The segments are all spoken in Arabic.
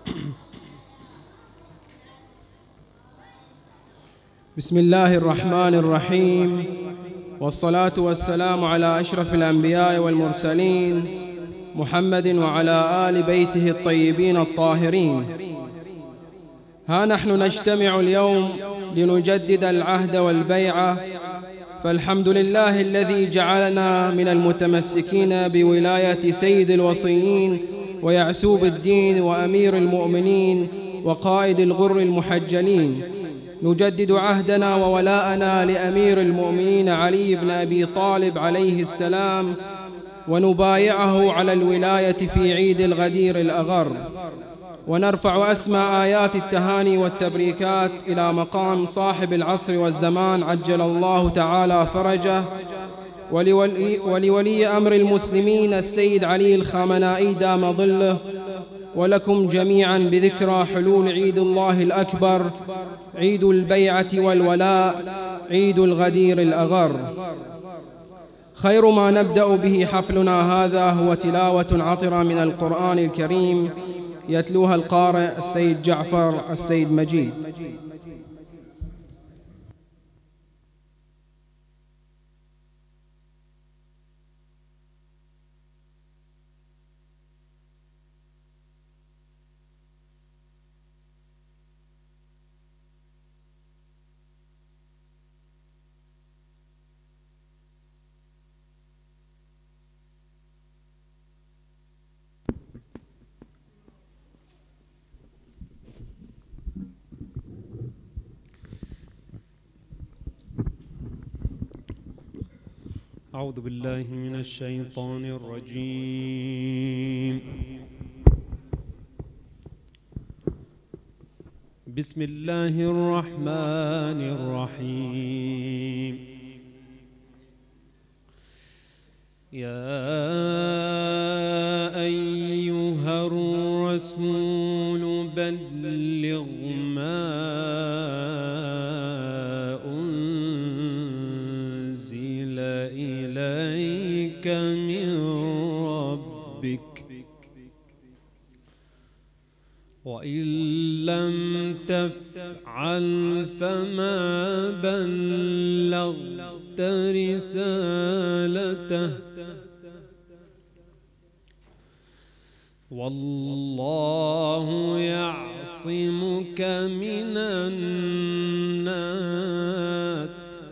بسم الله الرحمن الرحيم، والصلاة والسلام على أشرف الأنبياء والمرسلين محمد وعلى آل بيته الطيبين الطاهرين. ها نحن نجتمع اليوم لنجدد العهد والبيعة، فالحمد لله الذي جعلنا من المتمسكين بولاية سيد الوصيين ويعسوب الدين وأمير المؤمنين وقائد الغر المحجلين. نجدد عهدنا وولاءنا لأمير المؤمنين علي بن أبي طالب عليه السلام، ونبايعه على الولاية في عيد الغدير الأغر، ونرفع أسمى آيات التهاني والتبريكات إلى مقام صاحب العصر والزمان عجل الله تعالى فرجه، ولولي أمر المسلمين السيد علي الخامنائي دام ظله، ولكم جميعا بذكرى حلول عيد الله الأكبر، عيد البيعة والولاء، عيد الغدير الأغر. خير ما نبدأ به حفلنا هذا هو تلاوة عطرة من القرآن الكريم يتلوها القارئ السيد جعفر السيد مجيد. أعوذ بالله من الشيطان الرجيم. بسم الله الرحمن الرحيم. يا أيها الرسول بلغ ما إليك من ربك، وإن لم تفعل فما بلغت رسالته، والله يعصمك من الناس،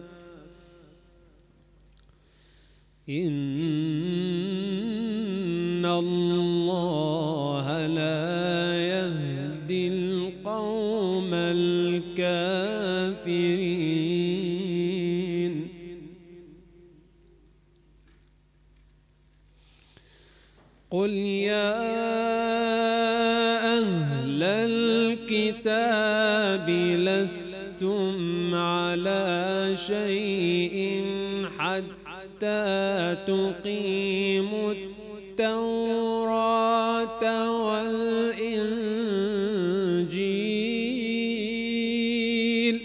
إن الله لا يهدي القوم الكافرين. قل يا أهل الكتاب لستم على شيء حتى تقيموا التوراة والإنجيل،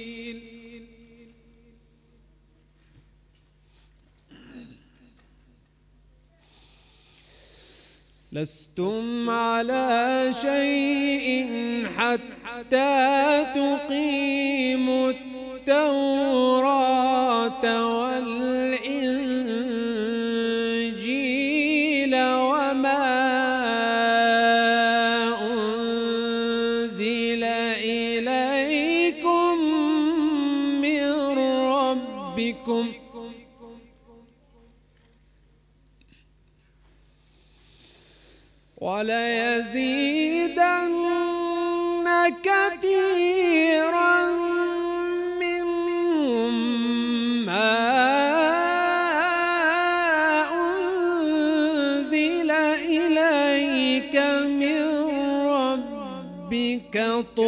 لستم على شيء حتى تقيموا التوراة والإنجيل وما أنزل إليكم من ربكم، وليزيدن كثيرا منهم ما أنزل إليك من ربك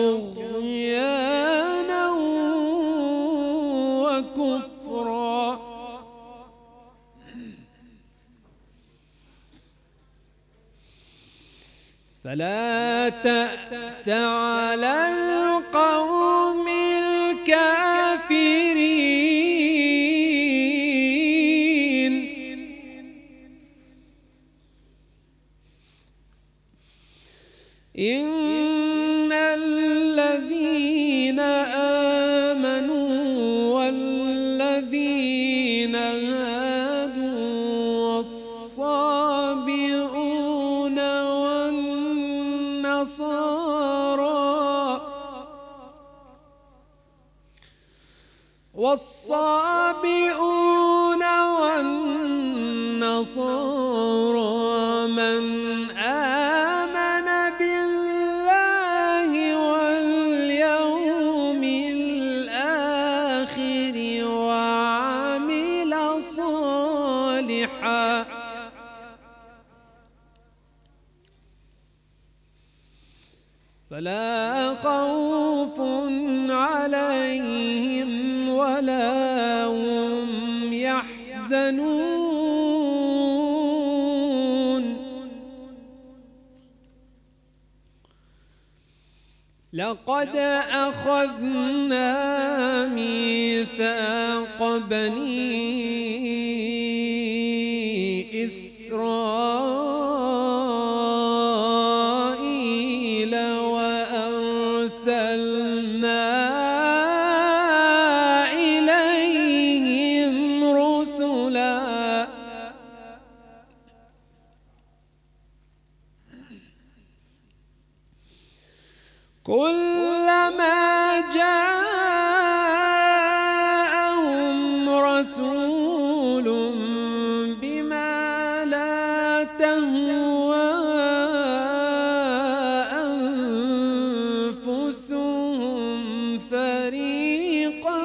طغيانا وكفرا. فلا تأس على القوم الكافرين، إن والنصارى والصابئون والنصارى من آمن بالله واليوم الآخر وعمل صالحا فلا خوف عليهم ولا هم يحزنون لقد أخذنا ميثاق بني إسرائيل وأرسلنا إليهم رسلا كلما جاءهم رسول بما لا تهوى أنفسهم فريقا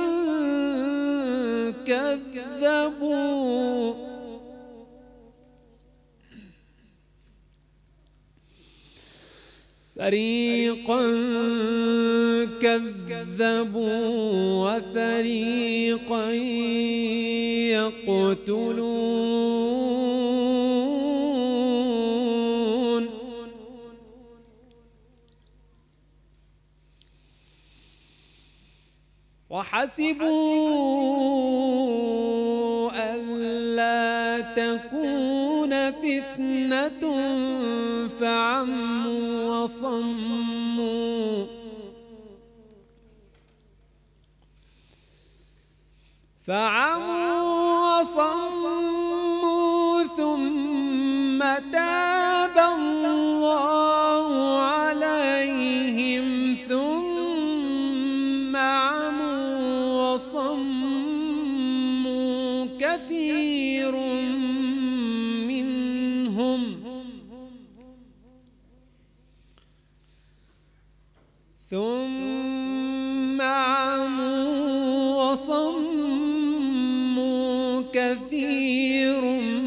كذبوا وفريقا يقتلون وحسبوا ألا تكون فتنة فعموا وصموا ثم تاب الله عليهم ثم عموا وصموا كثير منهم ثم عموا وصموا كثير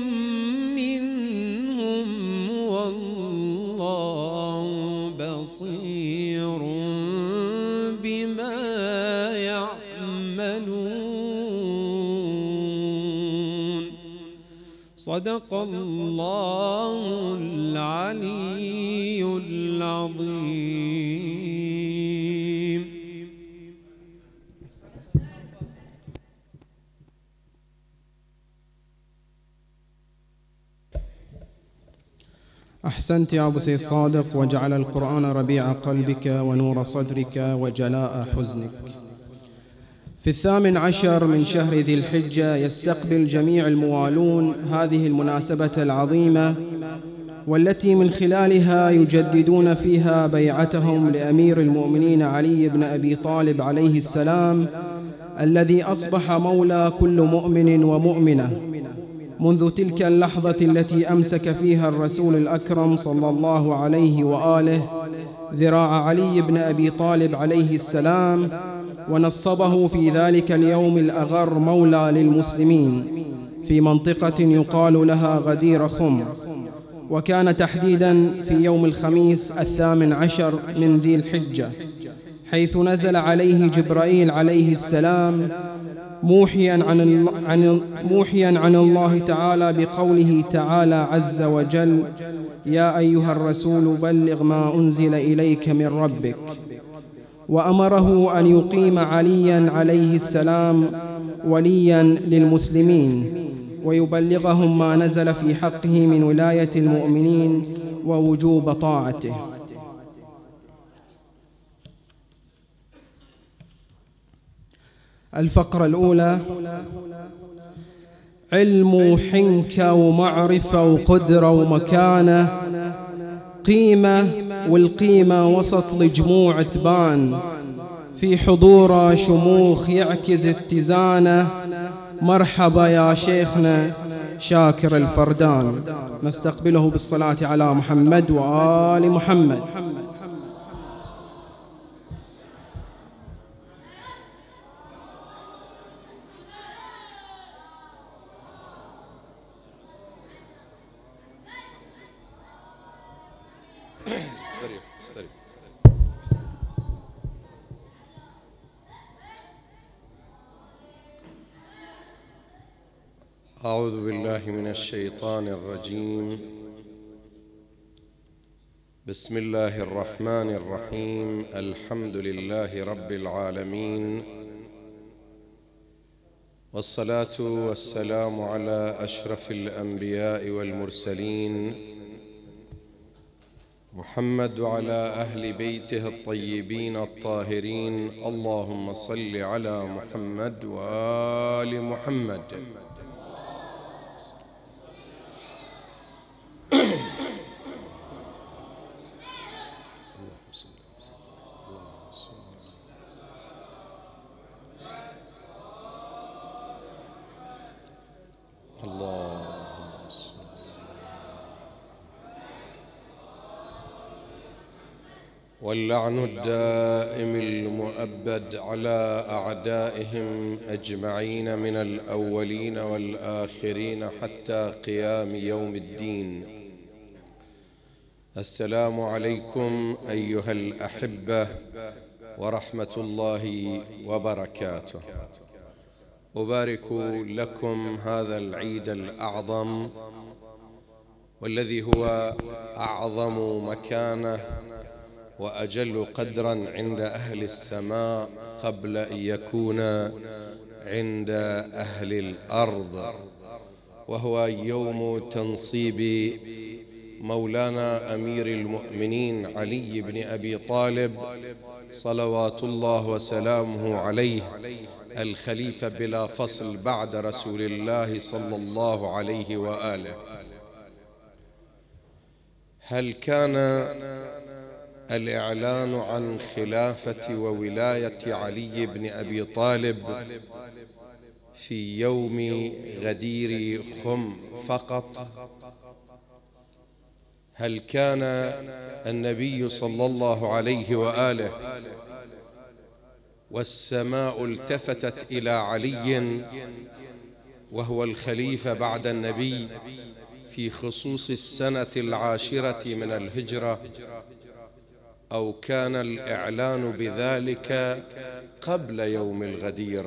منهم والله بصير بما يعملون صدق الله العلي العظيم. أحسنت يا أبو سيد صادق، وجعل القرآن ربيع قلبك ونور صدرك وجلاء حزنك. في 18 من شهر ذي الحجة يستقبل جميع الموالون هذه المناسبة العظيمة، والتي من خلالها يجددون فيها بيعتهم لأمير المؤمنين علي بن أبي طالب عليه السلام، الذي أصبح مولى كل مؤمن ومؤمنة منذ تلك اللحظة التي أمسك فيها الرسول الأكرم صلى الله عليه وآله ذراع علي بن أبي طالب عليه السلام، ونصبه في ذلك اليوم الأغر مولى للمسلمين في منطقة يقال لها غدير خم، وكان تحديدا في يوم الخميس 18 من ذي الحجة، حيث نزل عليه جبرائيل عليه السلام موحيا عن الله تعالى بقوله تعالى عز وجل: يا أيها الرسول بلغ ما أنزل إليك من ربك، وأمره أن يقيم عليا عليه السلام وليا للمسلمين ويبلغهم ما نزل في حقه من ولاية المؤمنين ووجوب طاعته. الفقرة الأولى: علم وحنكة ومعرفة وقدرة ومكانة قيمة، والقيمة وسط الجموع تبان، في حضوره شموخ يعكس اتزانه. مرحبا يا شيخنا شاكر الفردان. نستقبله بالصلاة على محمد وآل محمد. أعوذ بالله من الشيطان الرجيم. بسم الله الرحمن الرحيم. الحمد لله رب العالمين، والصلاة والسلام على أشرف الأنبياء والمرسلين محمد وعلى أهل بيته الطيبين الطاهرين. اللهم صل على محمد وآل محمد. واللعن الدائم المؤبد على أعدائهم أجمعين من الأولين والآخرين حتى قيام يوم الدين. السلام عليكم أيها الأحبة ورحمة الله وبركاته. أبارك لكم هذا العيد الأعظم، والذي هو أعظم مكانة وأجل قدرا عند أهل السماء قبل أن يكون عند أهل الأرض، وهو يوم تنصيب مولانا أمير المؤمنين علي بن أبي طالب صلوات الله وسلامه عليه الخليفة بلا فصل بعد رسول الله صلى الله عليه وآله. هل كان الإعلان عن خلافة وولاية علي بن أبي طالب في يوم غدير خم فقط؟ هل كان النبي صلى الله عليه وآله والسماء التفتت إلى علي وهو الخليفة بعد النبي في خصوص السنة 10 من الهجرة، أو كان الإعلان بذلك قبل يوم الغدير؟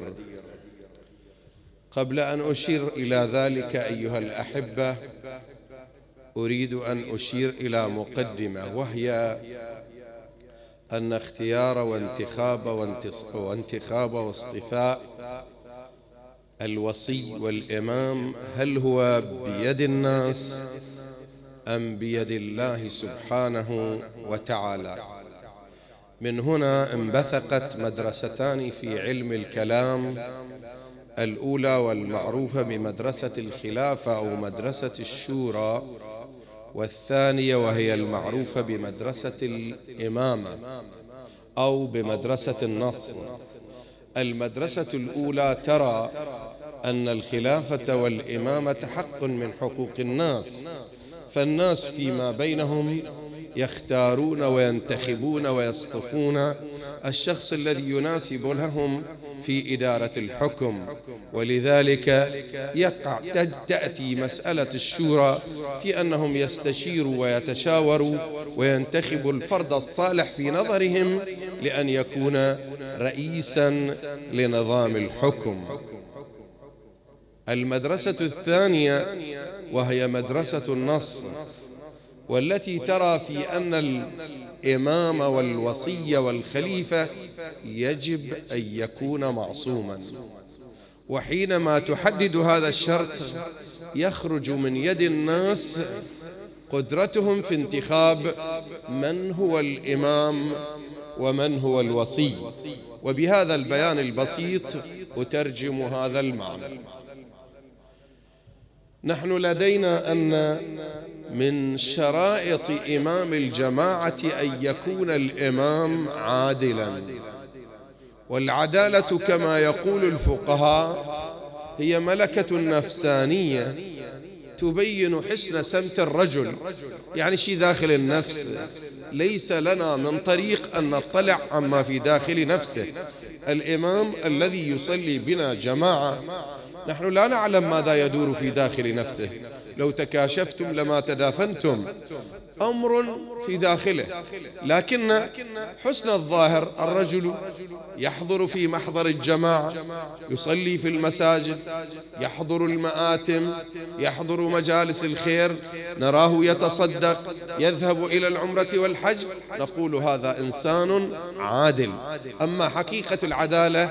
قبل أن أشير إلى ذلك أيها الأحبة، أريد أن أشير إلى مقدمة، وهي أن اختيار وانتخاب واصطفاء الوصي والإمام هل هو بيد الناس أم بيد الله سبحانه وتعالى؟ من هنا انبثقت مدرستان في علم الكلام، الأولى والمعروفة بمدرسة الخلافة أو مدرسة الشورى، والثانية وهي المعروفة بمدرسة الإمامة أو بمدرسة النص. المدرسة الأولى ترى أن الخلافة والإمامة حق من حقوق الناس، فالناس فيما بينهم يختارون وينتخبون ويصطفون الشخص الذي يناسب لهم في إدارة الحكم، ولذلك تأتي مسألة الشورى في أنهم يستشيروا ويتشاوروا وينتخبوا الفرد الصالح في نظرهم لأن يكون رئيسا لنظام الحكم. المدرسة الثانية وهي مدرسة النص، والتي ترى في أن الإمام والوصي والخليفة يجب أن يكون معصوما، وحينما تحدد هذا الشرط يخرج من يد الناس قدرتهم في انتخاب من هو الإمام ومن هو الوصي. وبهذا البيان البسيط أترجم هذا المعنى. نحن لدينا أن من شرائط إمام الجماعة أن يكون الإمام عادلا، والعدالة كما يقول الفقهاء هي ملكة نفسانية تبين حسن سمت الرجل، يعني شيء داخل النفس، ليس لنا من طريق أن نطلع عما في داخل نفسه. الإمام الذي يصلي بنا جماعة نحن لا نعلم ماذا يدور في داخل نفسه، لو تكاشفتم لما تدافنتم، أمر في داخله. لكن حسن الظاهر الرجل يحضر في محضر الجماعة، يصلي في المساجد، يحضر المآتم، يحضر مجالس الخير، نراه يتصدق، يذهب إلى العمرة والحج، نقول هذا إنسان عادل. أما حقيقة العدالة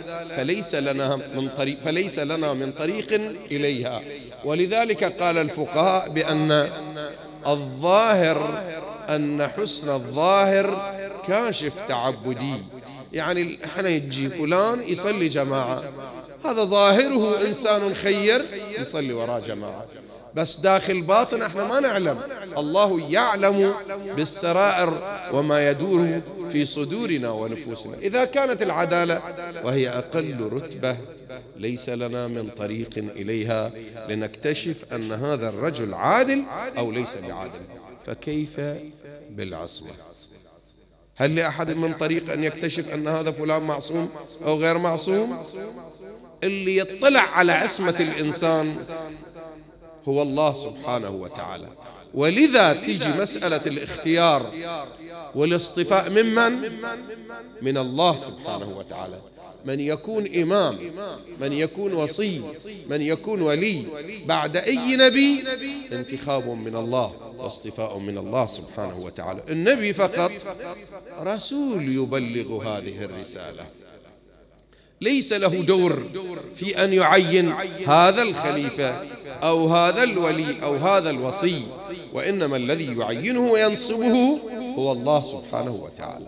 فليس لنا من طريق إليها. ولذلك قال الفقهاء بأن الظاهر أن حسن الظاهر كاشف تعبدي، يعني احنا يجي فلان يصلي جماعة، هذا ظاهره إنسان خير يصلي وراء جماعة، بس داخل باطن احنا ما نعلم. الله يعلم بالسرائر وما يدور في صدورنا ونفوسنا. إذا كانت العدالة وهي أقل رتبة ليس لنا من طريق إليها لنكتشف أن هذا الرجل عادل أو ليس بعادل، فكيف بالعصمة؟ هل لأحد من طريق أن يكتشف أن هذا فلان معصوم أو غير معصوم؟ اللي يطلع على عصمة الإنسان هو الله سبحانه وتعالى. ولذا تيجي مسألة الاختيار والاصطفاء من الله سبحانه وتعالى. من يكون إمام، من يكون وصي، من يكون ولي بعد أي نبي انتخاب من الله واصطفاء من الله سبحانه وتعالى. النبي فقط رسول يبلغ هذه الرسالة، ليس له دور في أن يعين هذا الخليفة أو هذا الولي أو هذا الوصي، وإنما الذي يعينه وينصبه هو الله سبحانه وتعالى.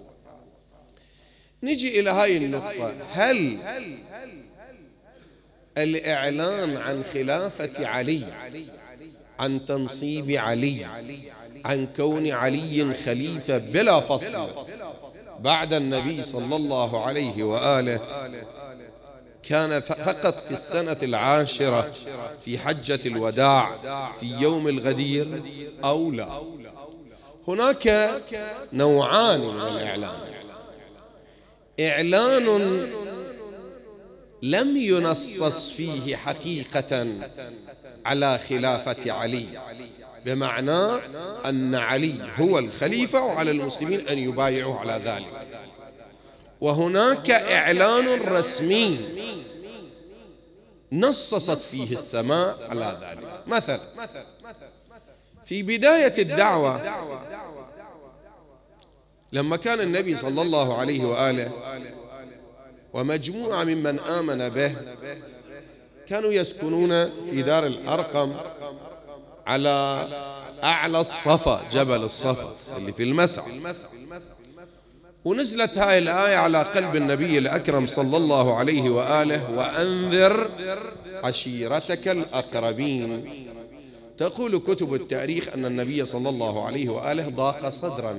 نجي إلى هاي النقطة، هل الإعلان عن خلافة علي، عن تنصيب علي، عن كون علي خليفة بلا فصل بعد النبي صلى الله عليه وآله كان فقط في السنة العاشرة في حجة الوداع في يوم الغدير أو لا؟ هناك نوعان من الإعلان: إعلان لم ينصص فيه حقيقة على خلافة علي، بمعنى أن علي هو الخليفة وعلى المسلمين أن يبايعوا على ذلك. وهناك إعلان رسمي نصصت فيه السماء على ذلك. مثلا في بداية الدعوة لما كان النبي صلى الله عليه وآله ومجموعة ممن آمن به كانوا يسكنون في دار الأرقم على أعلى الصفا، جبل الصفا اللي في المسعى، ونزلت هاي الآية على قلب النبي الأكرم صلى الله عليه وآله: وأنذر عشيرتك الأقربين. تقول كتب التاريخ أن النبي صلى الله عليه وآله ضاق صدرا.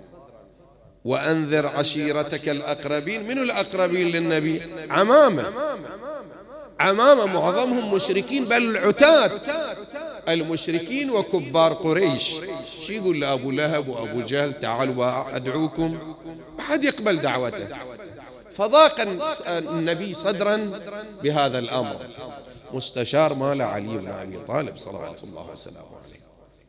وأنذر عشيرتك الأقربين، من الأقربين للنبي؟ عمامة معظمهم مشركين، بل العتاد المشركين وكبار قريش. شي يقول لأبو لهب وأبو جهل: تعالوا أدعوكم، ما حد يقبل دعوته. فضاق النبي صدرا بهذا الأمر. مستشار مال علي بن أبي طالب صلوات الله وسلامه عليه،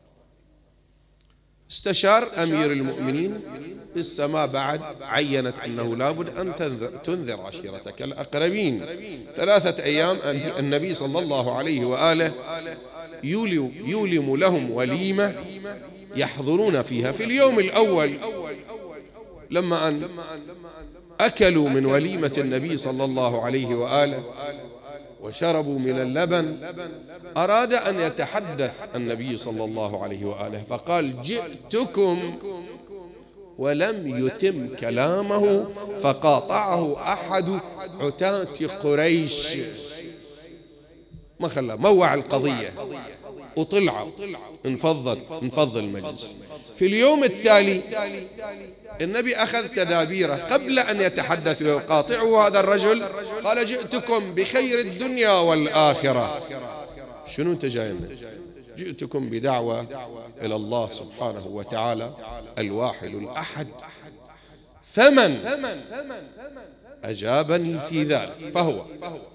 استشار أمير المؤمنين، السماء بعد عينت أنه لابد أن تنذر عشيرتك الأقربين. 3 أيام النبي صلى الله عليه وآله يولم لهم وليمة يحضرون فيها. في اليوم الأول لما أن أكلوا من وليمة النبي صلى الله عليه وآله وشربوا من اللبن، أراد أن يتحدث النبي صلى الله عليه وآله فقال: جئتكم، ولم يتم كلامه فقاطعه أحد عتاة قريش. ما خلاه، موع القضية وطلعوا، انفض المجلس. في اليوم التالي النبي أخذ تدابيره قبل أن يتحدث ويقاطعه هذا الرجل، قال جئتكم بخير الدنيا والآخرة. شنو أنت جاينا؟ جئتكم بدعوة إلى الله سبحانه وتعالى الواحد الأحد، فمن أجابني في ذلك فهو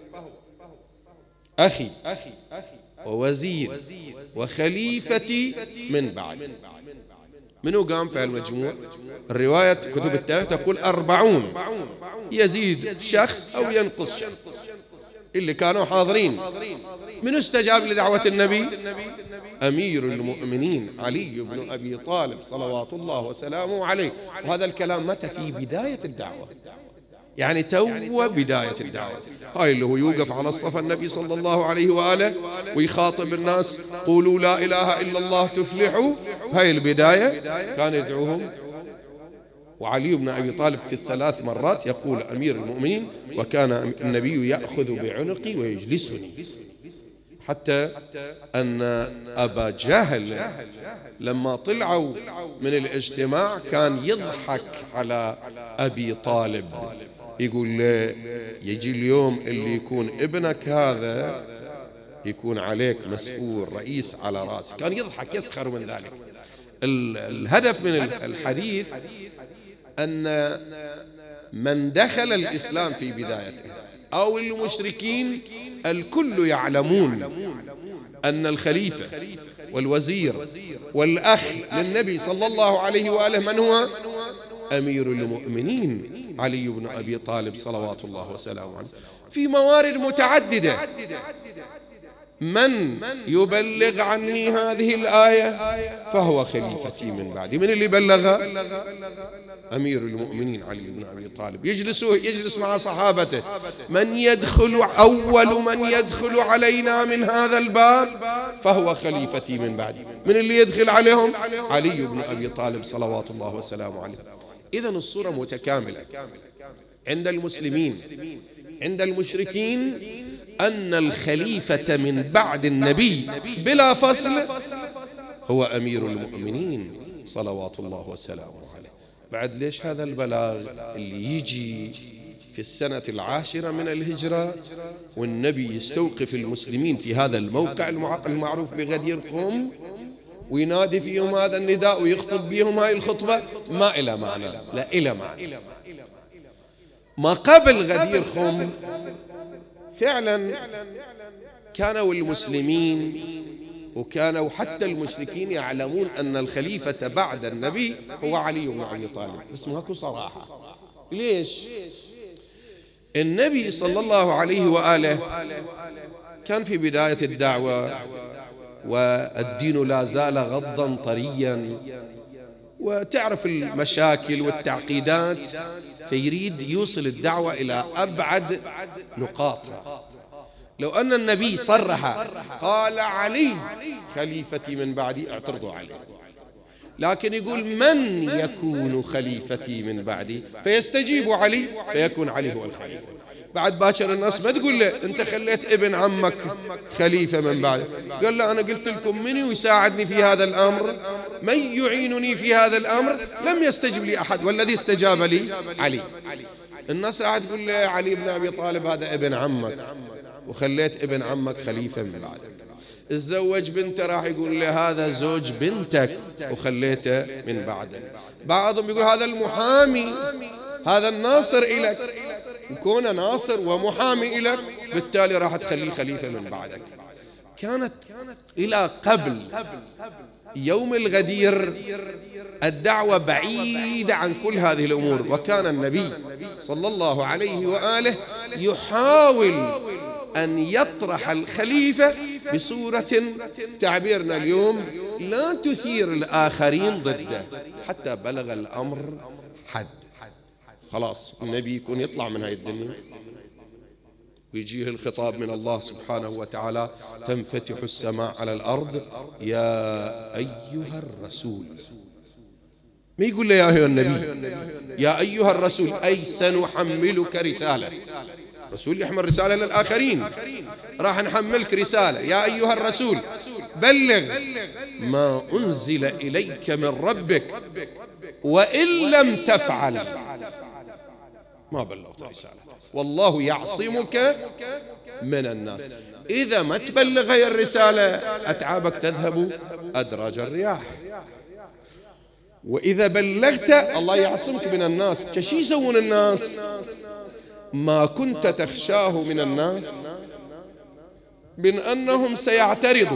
أخي ووزير وخليفتي من بعد. منو قام في المجموع؟ الرواية كتب التاريخ تقول 40، يزيد شخص أو ينقص شخص اللي كانوا حاضرين. من استجاب لدعوة النبي؟ أمير المؤمنين علي بن أبي طالب صلوات الله وسلامه عليه. وهذا الكلام متى؟ في بداية الدعوة، يعني تو بداية الدعوة. هاي اللي هو يوقف على الصف النبي صلى الله عليه وآله ويخاطب الناس قولوا لا إله إلا الله تفلحوا. هاي البداية كان يدعوهم. وعلي بن أبي طالب في الثلاث مرات يقول أمير المؤمنين، وكان النبي يأخذ بعنقي ويجلسني، حتى أن أبا جهل لما طلعوا من الاجتماع كان يضحك على أبي طالب، يقول له يجي اليوم اللي يكون ابنك هذا يكون عليك مسؤول رئيس على راسك. كان يضحك يسخر من ذلك. الهدف من الحديث أن من دخل الإسلام في بدايته أو المشركين الكل يعلمون أن الخليفة والوزير والأخ للنبي صلى الله عليه وآله من هو؟ أمير المؤمنين علي بن أبي طالب صلوات الله وسلامه عليه. في موارد متعددة من يبلغ عني هذه الآية فهو خليفتي من بعدي. من اللي بلغها؟ أمير المؤمنين علي بن أبي طالب. يجلس مع صحابته. من يدخل أول من يدخل علينا من هذا الباب فهو خليفتي من بعدي. من اللي يدخل عليهم؟ علي بن أبي طالب صلوات الله وسلامه عليه. إذن الصورة متكاملة عند المسلمين. عند المشركين أن الخليفة من بعد النبي بلا فصل هو أمير المؤمنين صلوات الله وسلامه عليه. بعد ليش هذا البلاغ اللي يجي في السنة 10 من الهجرة والنبي يستوقف المسلمين في هذا الموقع المعروف بغدير خم وينادي فيهم هذا النداء ويخطب بهم هاي الخطبة؟ ما إلى معنى، لا إلى معنى. ما قبل غدير خم فعلا كانوا المسلمين وكانوا حتى المشركين يعلمون أن الخليفة بعد النبي هو علي بن أبي طالب، بس ماكو صراحة. ليش؟ النبي صلى الله عليه وآله كان في بداية الدعوة والدين لا زال غضا طريا، وتعرف المشاكل والتعقيدات، فيريد يوصل الدعوة إلى أبعد نقاطها. لو أن النبي صرح قال علي خليفتي من بعدي اعترضوا عليه، لكن يقول من يكون خليفتي من بعدي فيستجيب علي فيكون علي هو الخليفة. بعد باكر الناس ما تقول له أنت خليت ابن عمك خليفة من بعد، قال له أنا قلت لكم من يساعدني في هذا الأمر، من يعينني في هذا الأمر، لم يستجب لي أحد والذي استجاب لي علي. الناس راح تقول له علي بن أبي طالب هذا ابن عمك وخليت ابن عمك خليفة من بعدك. تزوج بنته راح يقول له هذا زوج بنتك وخليته من بعدك. بعضهم يقول هذا المحامي، هذا الناصر إلك، وكون ناصر ومحامي إلك بالتالي راح تخليه خليفة من بعدك. كانت إلى قبل يوم الغدير الدعوة بعيدة عن كل هذه الأمور، وكان النبي صلى الله عليه وآله يحاول أن يطرح الخليفة بصورة تعبيرنا اليوم لا تثير الآخرين ضده، حتى بلغ الأمر حد خلاص النبي يكون يطلع من هاي الدنيا ويجيه الخطاب من الله سبحانه وتعالى تنفتح السماء على الأرض يا أيها الرسول. ما يقول له يا أيها النبي، يا أيها الرسول، أي سنحملك رسالة. رسول يحمل رسالة للآخرين. راح نحملك رسالة يا أيها الرسول بلغ ما أنزل إليك من ربك وإن لم تفعل ما بلغت رسالته والله يعصمك من الناس. إذا ما تبلغ هي الرسالة أتعابك تذهب أدراج الرياح، وإذا بلغت الله يعصمك من الناس. شو يسوون الناس؟ ما كنت تخشاه من الناس من أنهم سيعترضوا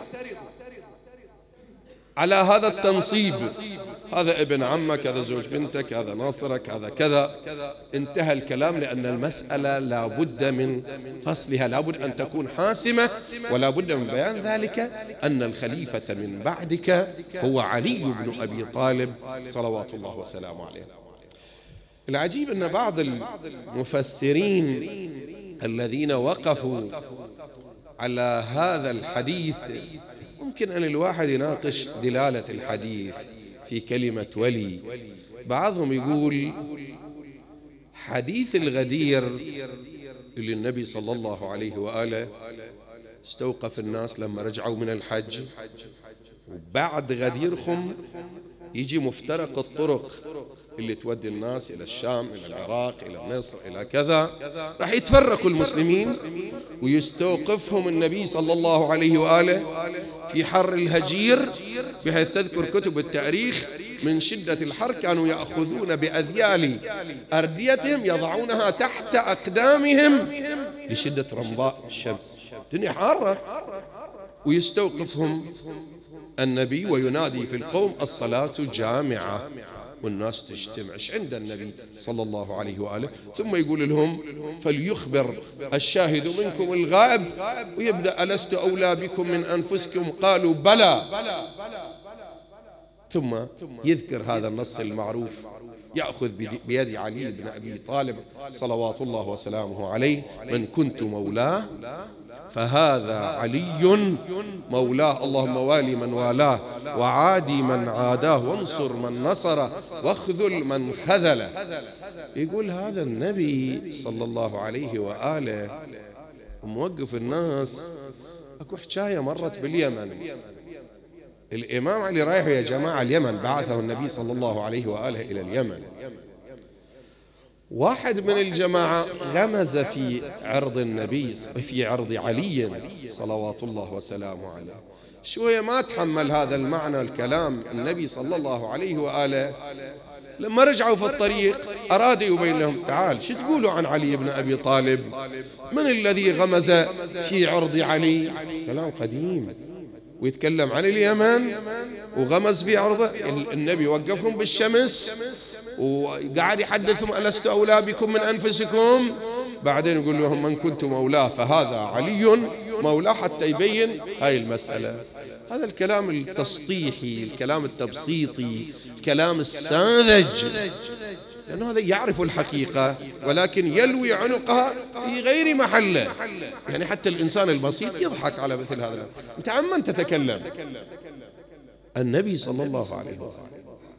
على هذا التنصيب، هذا ابن عمك، هذا زوج بنتك، هذا ناصرك، هذا كذا. انتهى الكلام، لأن المسألة لا بد من فصلها، لا بد أن تكون حاسمة، ولا بد من بيان ذلك أن الخليفة من بعدك هو علي بن أبي طالب صلوات الله وسلامه عليه. العجيب أن بعض المفسرين الذين وقفوا على هذا الحديث، ممكن أن الواحد يناقش دلالة الحديث في كلمة ولي. بعضهم يقول حديث الغدير اللي النبي صلى الله عليه وآله استوقف الناس لما رجعوا من الحج، وبعد غدير خم يجي مفترق الطرق اللي تودي الناس إلى الشام، إلى العراق، إلى مصر، إلى كذا، راح يتفرقوا المسلمين ويستوقفهم النبي صلى الله عليه وآله في حر الهجير، بحيث تذكر كتب التاريخ من شدة الحر كانوا يأخذون بأذيال أرديتهم يضعونها تحت أقدامهم لشدة رمضاء الشمس، الدنيا حارة، ويستوقفهم النبي وينادي في القوم الصلاة جامعة، والناس تجتمعش عند النبي صلى الله عليه وآله، ثم يقول لهم فليخبر الشاهد منكم الغائب، ويبدأ ألست أولى بكم من أنفسكم؟ قالوا بلى، ثم يذكر هذا النص المعروف، يأخذ بيد علي بن أبي طالب صلوات الله وسلامه عليه: من كنت مولاه فهذا علي مولاه، اللهم والي من والاه وعادي من عاداه وانصر من نصره واخذل من خذله. يقول هذا النبي صلى الله عليه وآله موقف الناس. اكو حكاية مرت باليمن، الإمام علي رايح يا جماعة اليمن، بعثه النبي صلى الله عليه وآله إلى اليمن. واحد من الجماعة غمز في عرض النبي، في عرض علي صلوات الله وسلامه عليه، شوية ما تحمل هذا المعنى الكلام النبي صلى الله عليه وآله. لما رجعوا في الطريق أراد يبين لهم: تعال شو تقولوا عن علي بن أبي طالب؟ من الذي غمز في عرض علي؟ كلام قديم، ويتكلم عن اليمن وغمز في عرضه. النبي وقفهم بالشمس وقاعد يحدثهم: ألست أولى بكم من أنفسكم؟ بعدين يقول لهم: من كنت مولاه فهذا علي مولاه، حتى يبين هاي المسألة. هذا الكلام التسطيحي، الكلام التبسيطي، الكلام الساذج، لأنه هذا يعرف الحقيقة ولكن يلوي عنقها في غير محله. يعني حتى الإنسان البسيط يضحك على مثل هذا. أنت عمن تتكلم؟ النبي صلى الله عليه وسلم،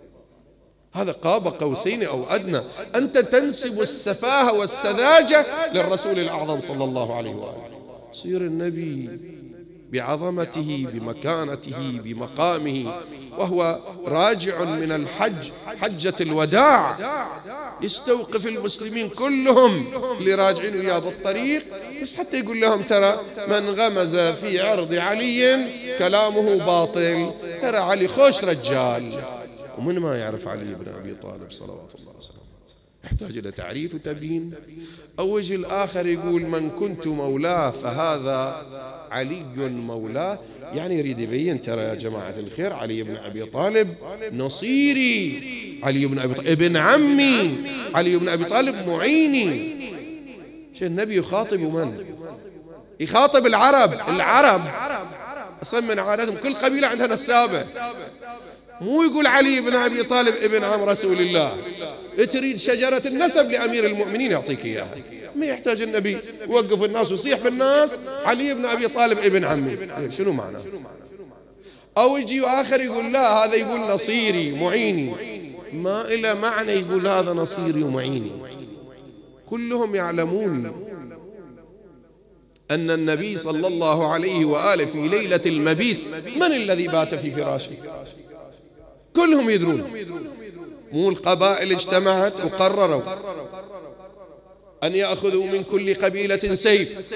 هذا قاب قوسين أو أدنى. أنت تنسب السفاهة والسذاجة للرسول الأعظم صلى الله عليه وآله. صير النبي بعظمته، بمكانته، بمقامه، وهو راجع من الحج، حجة الوداع، يستوقف المسلمين كلهم اللي راجعين وياه بالطريق، بس حتى يقول لهم: ترى من غمز في عرض علي كلامه باطل، ترى علي خوش رجال. ومن ما يعرف علي بن أبي طالب صلوات الله وسلامه يحتاج إلى تعريف وتبيين. أو وجه الآخر يقول: من كنت مولاه فهذا علي مولاه، يعني يريد يبين: ترى يا جماعة الخير علي بن أبي طالب نصيري، علي بن أبي طالب ابن عمي، علي بن أبي طالب معيني. النبي يخاطب من؟ يخاطب العرب أصلا من عاداتهم كل قبيلة عندها نسابة، مو يقول علي بن أبي طالب ابن عم رسول الله. تريد شجرة النسب لأمير المؤمنين يعطيك إياها، ما يحتاج النبي يوقف الناس ويصيح بالناس: علي بن أبي طالب ابن عمي. شنو معناه؟ أو يجي آخر يقول: لا، هذا يقول نصيري معيني، ما إلى معنى يقول هذا نصيري ومعيني. كلهم يعلمون أن النبي صلى الله عليه وآله في ليلة المبيت من الذي بات في فراشه؟ كلهم يدرون، مو القبائل اجتمعت وقرروا أن يأخذوا من كل قبيلة سيف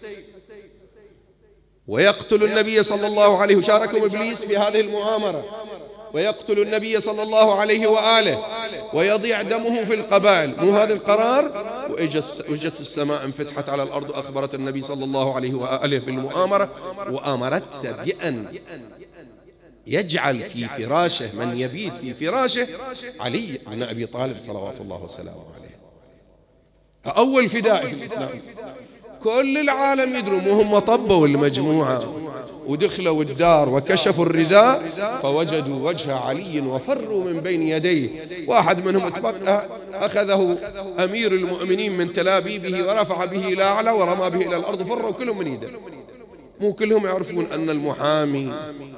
ويقتل النبي صلى الله عليه، وشاركهم إبليس في هذه المؤامرة، ويقتل النبي صلى الله عليه وآله ويضيع دمه في القبائل. مو هذا القرار؟ وإجت السماء انفتحت على الأرض وأخبرت النبي صلى الله عليه وآله بالمؤامرة، وأمرت بأن يجعل في فراشه من يبيت في فراشه علي بن أبي طالب صلوات الله وسلامه عليه. أول فداء في الإسلام. كل العالم يدرون، وهم طبوا المجموعة ودخلوا الدار وكشفوا الرداء فوجدوا وجه علي وفروا من بين يديه. واحد منهم أخذه أمير المؤمنين من تلابيبه ورفع به إلى أعلى ورمى به إلى الأرض، فروا كلهم من يده. مو كلهم يعرفون أن المحامي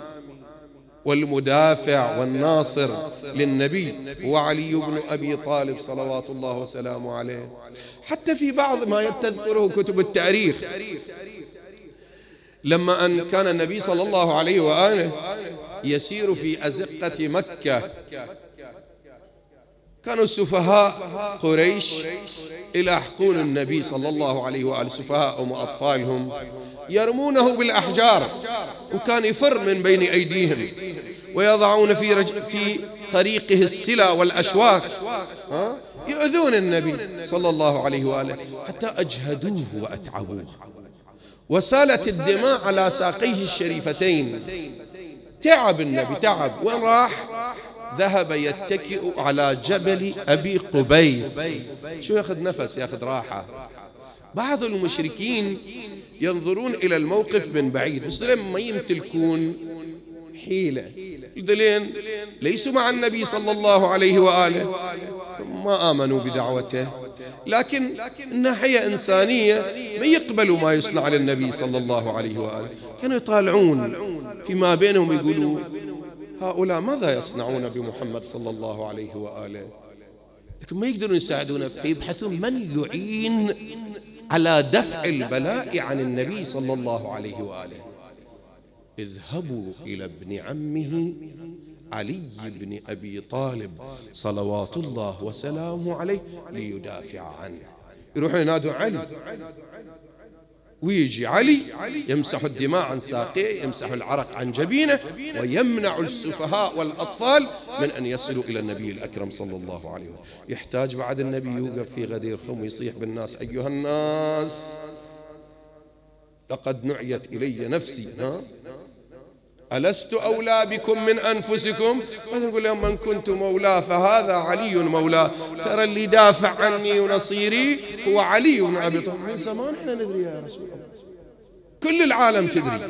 والمدافع والناصر للنبي هو علي بن أبي طالب صلوات الله وسلامه عليه. حتى في بعض ما تذكره كتب التاريخ، لما أن كان النبي صلى الله عليه وآله يسير في أزقة مكة، كانوا السفهاء قريش يلاحقون النبي صلى الله عليه وآله، سفهاءهم وأطفالهم يرمونه بالأحجار، وكان يفر من بين أيديهم ويضعون في طريقه السلا والأشواك، يؤذون النبي صلى الله عليه وآله حتى أجهدوه وأتعبوه، وسالت الدماء على ساقيه الشريفتين. تعب النبي، تعب. وين راح؟ ذهب يتكئ على جبل أبي قبيس. شو ياخذ نفس، ياخذ راحة. بعض المشركين ينظرون إلى الموقف من بعيد، بس ما يمتلكون حيلة، الدلين ليسوا مع النبي صلى الله عليه وآله، ما آمنوا بدعوته، لكن الناحية إنسانية ما يقبلوا ما يصنع للنبي صلى الله عليه وآله. كانوا يطالعون فيما بينهم يقولوا هؤلاء ماذا يصنعون بمحمد صلى الله عليه وآله، لكن ما يقدرون يساعدونه، فيبحثون من يعين على دفع البلاء عن النبي صلى الله عليه وآله. اذهبوا إلى ابن عمه علي بن أبي طالب صلوات الله وسلامه عليه ليدافع عنه. يروحون ينادوا علي، ويجي علي يمسح الدماء عن ساقيه، يمسح العرق عن جبينه، ويمنع السفهاء والأطفال من أن يصلوا إلى النبي الأكرم صلى الله عليه وسلم. يحتاج بعد النبي يوقف في غدير خم ويصيح بالناس أيها الناس لقد نعيت إلي نفسي، ألست أولى بكم من أنفسكم؟ نقول لهم من كنت مولاه فهذا علي مولاه. ترى اللي دافع عني ونصيري هو علي بن أبي طالب. من زمان احنا ندري يا رسول الله، كل العالم تدري.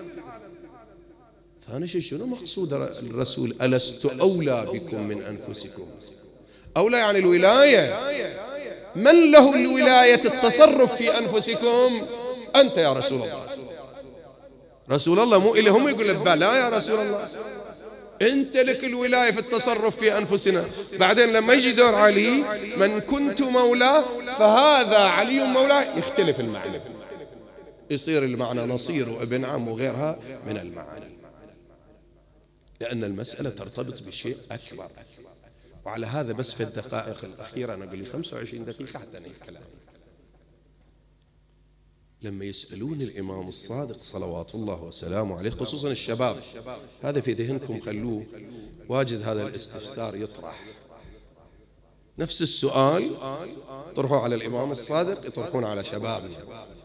ثاني شيء شنو مقصود الرسول ألست أولى بكم من أنفسكم؟ أولى يعني الولاية. من له الولاية التصرف في أنفسكم؟ أنت يا رسول الله. رسول الله مو إلي هم يقول لك لا يا رسول الله، أنت لك الولاية في التصرف في أنفسنا. بعدين لما يجي دور علي من كنت مولاه فهذا علي مولاه، يختلف المعنى، يصير المعنى نصير وابن عم وغيرها من المعاني، لأن المسألة ترتبط بشيء أكبر. وعلى هذا بس في الدقائق الأخيرة، أنا أقول لي 25 دقيقة حتى أنهي الكلام. لما يسألون الإمام الصادق صلوات الله وسلامه عليه، خصوصا الشباب، هذا في ذهنكم خلوه، واجد هذا الاستفسار يطرح، نفس السؤال طرحوا على الإمام الصادق يطرحون على شبابنا.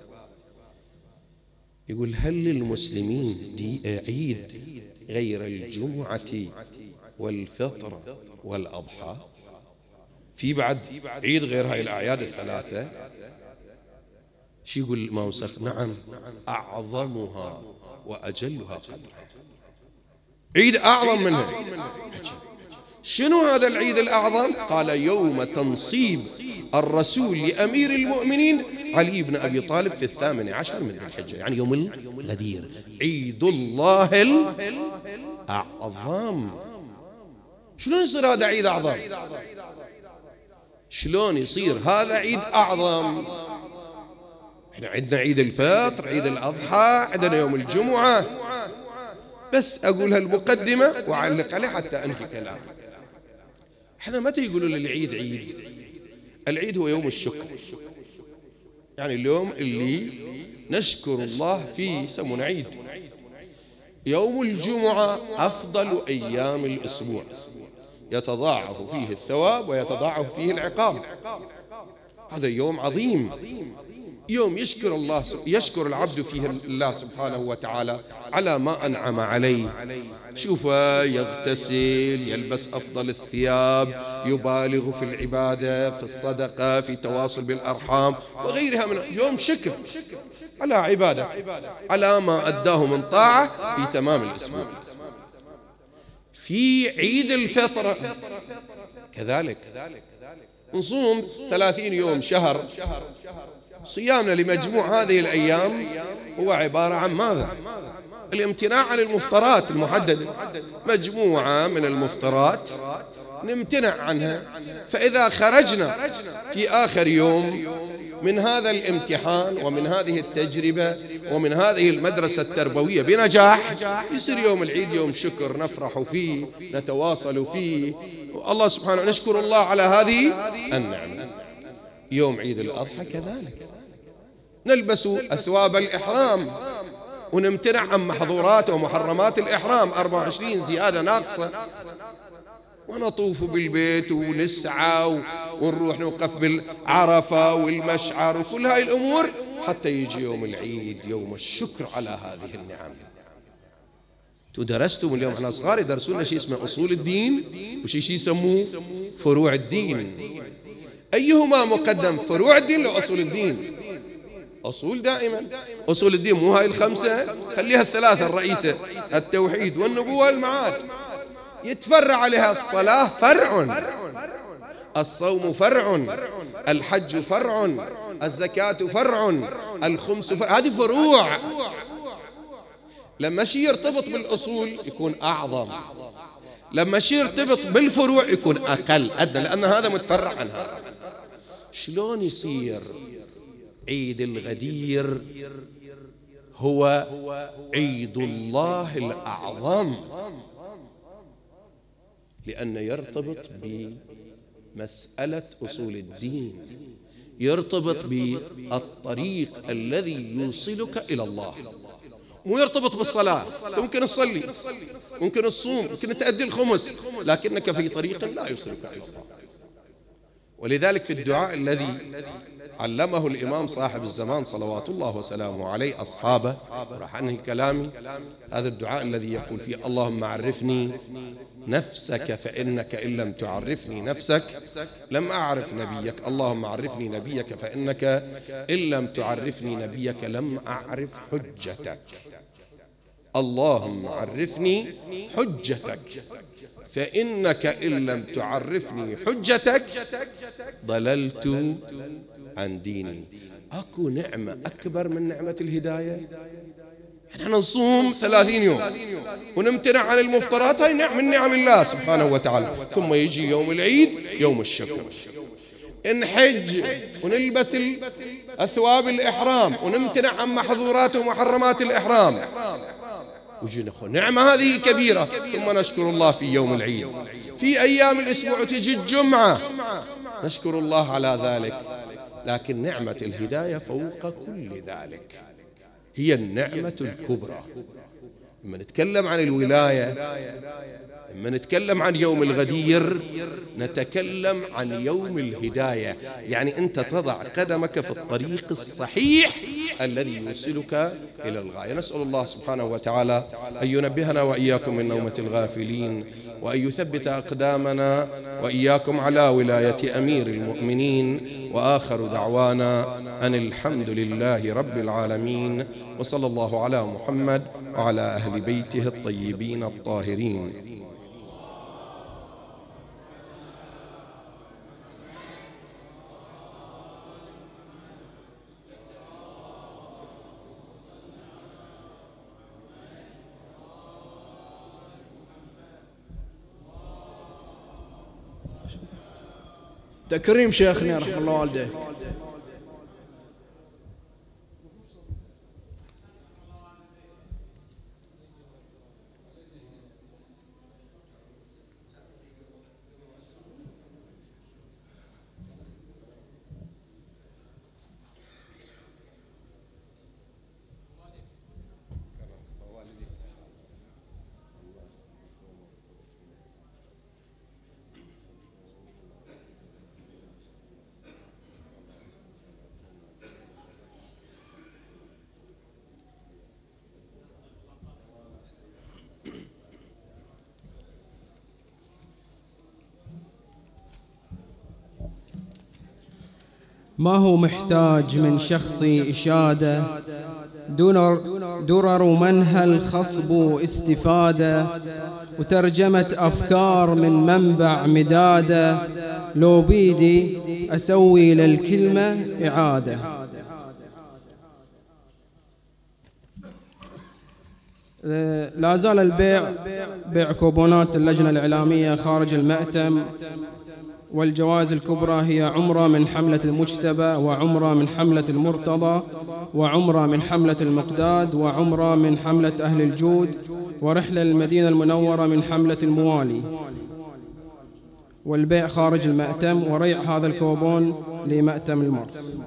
يقول هل للمسلمين عيد غير الجمعة والفطر والأضحى؟ في بعد عيد غير هاي الأعياد الثلاثة؟ شو يقول الإمام الصادق؟ نعم، أعظمها وأجلها قدرا، عيد أعظم منها. شنو هذا العيد الأعظم؟ قال يوم تنصيب الرسول لأمير المؤمنين علي بن أبي طالب في 18 من الحجة، يعني يوم الغدير، عيد الله الأعظم. شلون يصير هذا عيد أعظم؟ شلون يصير هذا عيد أعظم؟ احنا عندنا عيد الفطر، عيد الأضحى، عندنا يوم الجمعة. بس أقول هالمقدمة وأعلق عليه حتى أنهي كلام. احنا متى يقولوا للعيد عيد؟ العيد هو يوم الشكر، يعني اليوم اللي نشكر الله فيه يسمونه عيد. يوم الجمعة أفضل أيام الأسبوع، يتضاعف فيه الثواب ويتضاعف فيه العقاب. هذا يوم عظيم، يوم يشكر العبد فيه الله سبحانه وتعالى على ما أنعم عليه. شوفه يغتسل، يلبس أفضل الثياب، يبالغ في العبادة، في الصدقة، في تواصل بالأرحام وغيرها من يوم شكر على عبادة، على ما أداه من طاعة في تمام الأسبوع. في عيد الفطر كذلك نصوم 30 يوم شهر. صيامنا لمجموع هذه الأيام هو عبارة عن ماذا؟ الامتناع عن المفطرات المحددة، مجموعة من المفطرات نمتنع عنها. فإذا خرجنا في آخر يوم من هذا الامتحان ومن هذه التجربة ومن هذه المدرسة التربوية بنجاح، يصير يوم العيد يوم شكر، نفرح فيه، نتواصل فيه، الله سبحانه نشكر الله على هذه النعمة. يوم عيد الأضحى كذلك نلبس أثواب الإحرام ونمتنع عن محظورات ومحرمات الإحرام 24 زيادة ناقصة، ونطوف بالبيت ونسعى ونروح نوقف بالعرفة والمشعر وكل هاي الأمور حتى يجي يوم العيد يوم الشكر على هذه النعم. درستم اليوم احنا صغار يدرسونا شيء اسمه أصول الدين وشيء يسموه فروع الدين. أيهما مقدم، فروع الدين لو أصول الدين؟ أصول دائما، أصول الدين مو هاي الخمسة، خليها الثلاثة الرئيسة، التوحيد والنبوة والمعاد. يتفرع عليها الصلاة فرع، الصوم فرع، الحج فرع، الزكاة فرع، الخمس فرع، هذه فروع. لما شيء يرتبط بالأصول يكون أعظم، لما شيء يرتبط بالفروع يكون أقل أدنى، لأن هذا متفرع عن هذا. شلون يصير عيد الغدير هو عيد الله الأعظم؟ لأنه يرتبط بمسألة أصول الدين، يرتبط بالطريق الذي يوصلك إلى الله، مو يرتبط بالصلاة. ممكن تصلي، ممكن تصوم، ممكن تأدي الخمس، لكنك في طريق لا يوصلك إلى الله. ولذلك في الدعاء الذي علمه الإمام صاحب الزمان صلوات الله وسلامه عليه أصحابه، وراح أنهي كلامي، هذا الدعاء الذي يقول فيه اللهم عرفني نفسك فإنك إن لم تعرفني نفسك لم أعرف نبيك، اللهم عرفني نبيك فإنك إن لم تعرفني نبيك لم أعرف حجتك، اللهم عرفني حجتك فإنك إن لم تعرفني حجتك ضللت عن ديني. أكو نعمة أكبر من نعمة الهداية؟ احنا نصوم 30 يوم ونمتنع عن المفطرات، هاي نعم من نعم الله سبحانه وتعالى. ثم يجي يوم العيد يوم الشكر، نحج ونلبس أثواب الإحرام ونمتنع عن محظورات ومحرمات الإحرام، وجينا نعمة هذه كبيرة. ثم نشكر الله في يوم العيد. في أيام الأسبوع تجي الجمعة نشكر الله على ذلك. لكن نعمة الهداية فوق كل ذلك، هي النعمة الكبرى. لما نتكلم عن الولاية، لما نتكلم عن يوم الغدير، نتكلم عن يوم الهداية، يعني أنت تضع قدمك في الطريق الصحيح الذي يوصلك إلى الغاية. نسأل الله سبحانه وتعالى أن ينبهنا وإياكم من نومة الغافلين، وأن يثبت أقدامنا وإياكم على ولاية أمير المؤمنين. وآخر دعوانا أن الحمد لله رب العالمين، وصلى الله على محمد وعلى أهل بيته الطيبين الطاهرين. تكريم شيخنا رحمه الله والديه. ما هو محتاج من شخصي إشادة، درر منها الخصب استفادة، وترجمة أفكار من منبع مدادة، لو بيدي أسوي للكلمة إعادة. لا زال البيع بيع كوبونات اللجنة الإعلامية خارج المأتم، والجوائز الكبرى هي عمرة من حملة المجتبى، وعمرة من حملة المرتضى، وعمرة من حملة المقداد، وعمرة من حملة أهل الجود، ورحلة للمدينة المنورة من حملة الموالي. والبيع خارج المأتم، وريع هذا الكوبون لمأتم المر.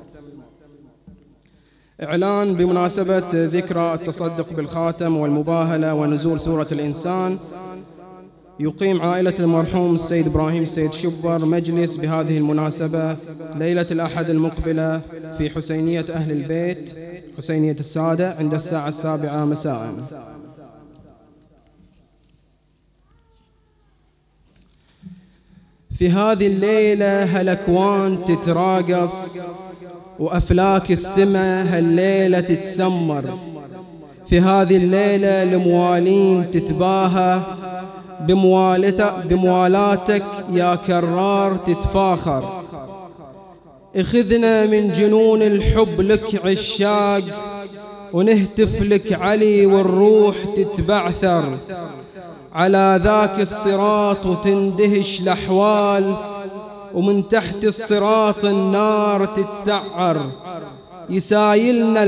إعلان بمناسبة ذكرى التصدق بالخاتم والمباهلة ونزول سورة الإنسان. يقيم عائلة المرحوم السيد إبراهيم السيد شبر مجلس بهذه المناسبة ليلة الأحد المقبلة في حسينية أهل البيت، حسينية السادة، عند الساعة 7 مساء. في هذه الليلة هالأكوان تتراقص، وأفلاك السماء هالليلة تتسمر. في هذه الليلة الموالين تتباهى، بموالاتك يا كرار تتفاخر. اخذنا من جنون الحب لك عشاق، ونهتف لك علي والروح تتبعثر. على ذاك الصراط وتندهش الأحوال، ومن تحت الصراط النار تتسعر. يسايلنا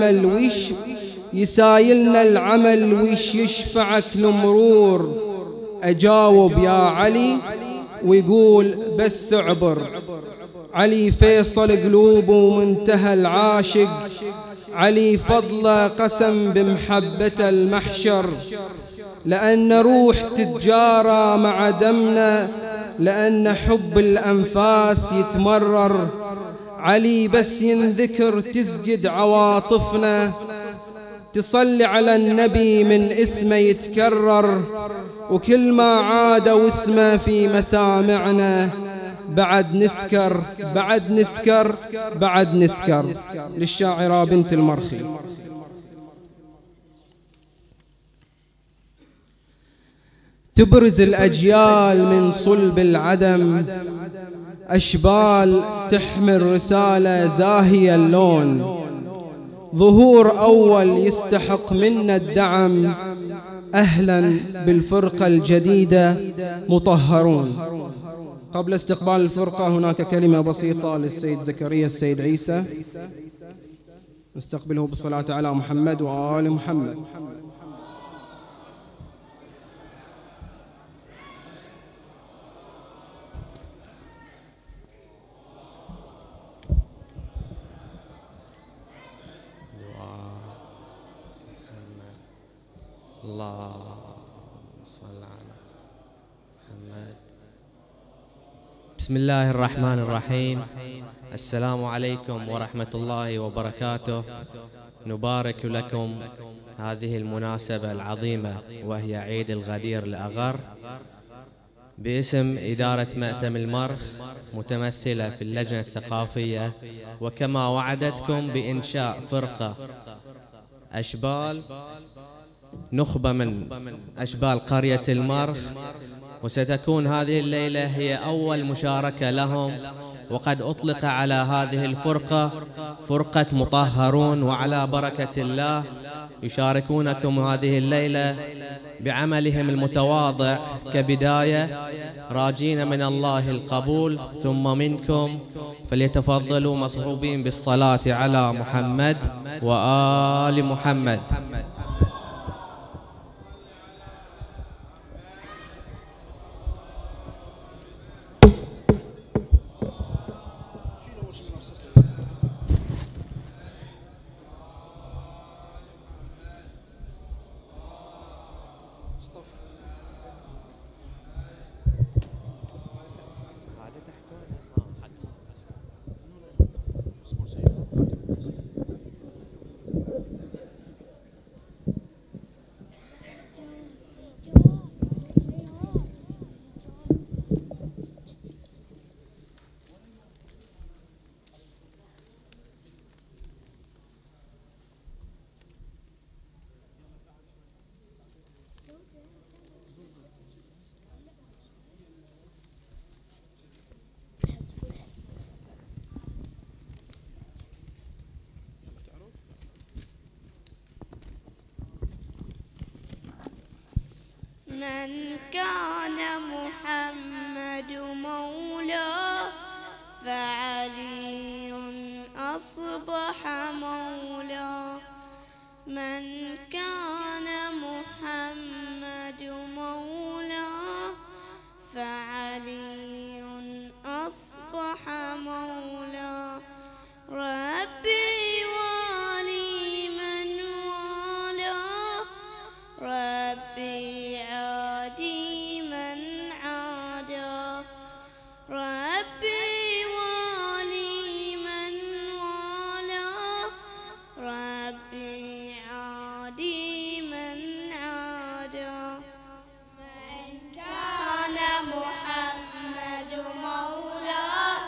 العمل ويش يشفعك المرور. أجاوب يا علي ويقول بس عبر. علي فيصل قلوب ومنتهى العاشق، علي فضله قسم بمحبة المحشر. لأن روح تتجارى مع دمنا، لأن حب الأنفاس يتمرر. علي بس ينذكر تسجد عواطفنا، تصلي على النبي من اسمه يتكرر. وكل ما عاد واسمه في مسامعنا، بعد نسكر بعد نسكر بعد نسكر. للشاعرة بنت المرخي. تبرز الأجيال من صلب العدم، أشبال تحمل رسالة زاهية اللون. ظهور أول يستحق منا الدعم، أهلا بالفرقة الجديدة مطهرون. قبل استقبال الفرقة هناك كلمة بسيطة للسيد زكريا السيد عيسى، نستقبله بالصلاة على محمد وآل محمد. اللهم صل على محمد. بسم الله الرحمن الرحيم. السلام عليكم ورحمة الله وبركاته. نبارك لكم هذه المناسبة العظيمة وهي عيد الغدير الأغر، باسم إدارة مأتم المرخ متمثلة في اللجنة الثقافية، وكما وعدتكم بإنشاء فرقة أشبال، نخبة من أشبال قرية المرخ، وستكون هذه الليلة هي أول مشاركة لهم. وقد أطلق على هذه الفرقة فرقة مطهرون، وعلى بركة الله يشاركونكم هذه الليلة بعملهم المتواضع كبداية، راجين من الله القبول ثم منكم. فليتفضلوا مصحوبين بالصلاة على محمد وآل محمد. من كان محمد مولاه فعلي أصبح مولاه. من كان محمد مولاه فعلي أصبح مولاه. ربي والي من والاه، ربي عادي من عاداه. ربي والي من والاه، ربي عادي من عاداه. من كان محمد مولاه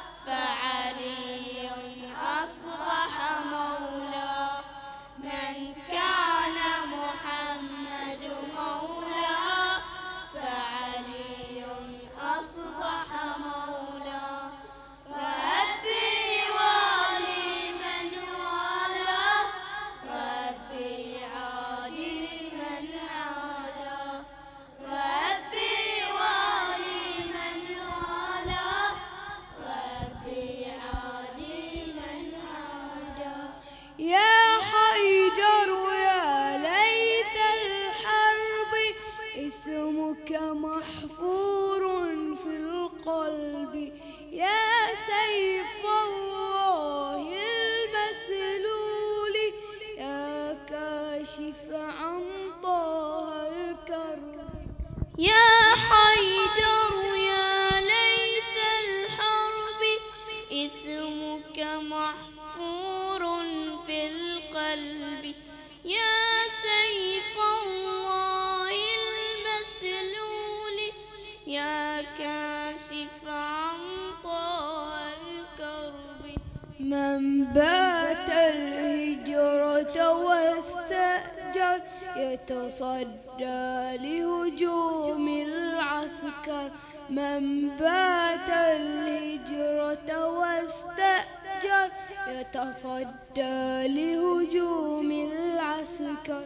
فعلي أصبح مولاه. من كان محمد مولاه فعلي أصبح مولاه. ربي والي من والاه، ربي عادي من عاداه. ربي والي من والاه، ربي عادي من عاداه. يا حيدر يا ليث الحرب اسمك محفور في القلب. يا سيف الله المسلول يا كاشف عن طه الكرب. يا حيدر يا ليث الحرب اسمك محفور في القلب. يا سيف الله المسلول يا كاشف عن طه الكرب. من بات الهجرة واستأجر يتصدى لهجوم العسكر. من بات الهجرة واستأجر يتصدى لهجوم العسكر.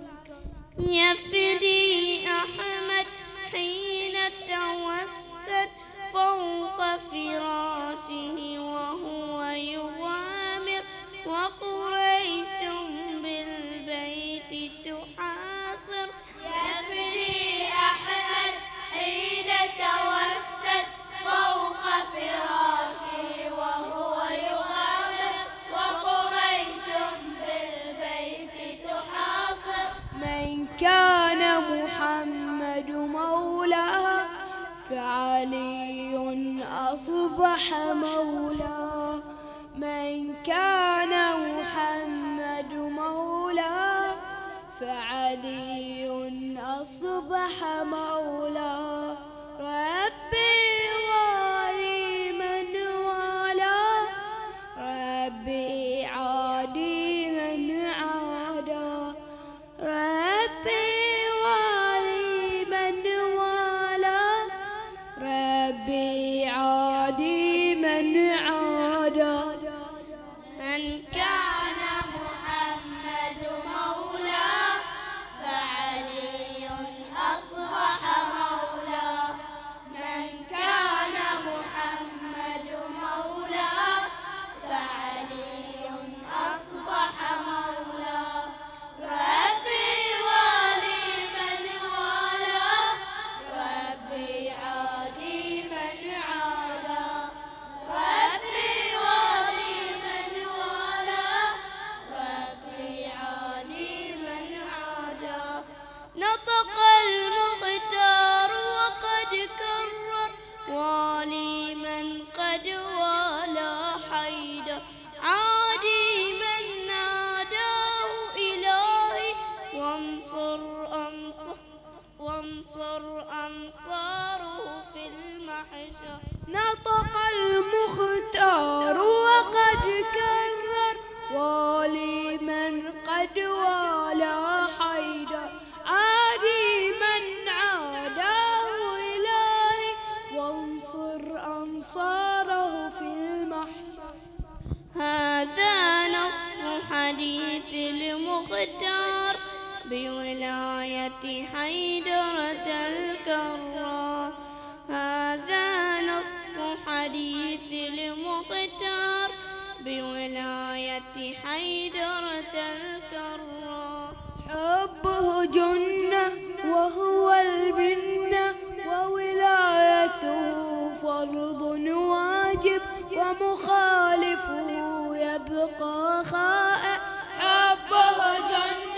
يفدي أحمد حين توسد فوق فراشه وهو يغامر، وقريش بالبيت تحاصر. يفدي أحمد حين توسد فوق فراشه وهو يغامر، وقريش بالبيت تحاصر. من كان محمد مولاه فعلي أصبح مولاه. من كان محمد مولاه فعلي أصبح مولاه. ربي والي من والاه، ربي عادي من عاداه. ربي والي من والاه، ربي عادي من عاداه. من كان محمد مولاه فعلي أصبح مولاه. من كان محمد مولاه فعلي أصبح مولاه. ربي والي من والاه، ربي عادي من عاداه. ربي والي من والاه، ربي عادي من عاداه. نطق المختار وقد كرر والي من قد والى حيدر. عادي من ناداه إلهي وانصر أنصاره في المحشر. نطق المختار وقد كرر والي من قد والى حيدر. عادي من عاداه إلهي وانصر أنصاره في المحشر. هذا نص حديث المختار بولاية حيدرة الكرار. هذا نص حديث المختار بولاية حيدرة الكرار. حبه جنة وهو المنة، وولايته فرض واجب، ومخالفه يبقى خائع. حبه جنة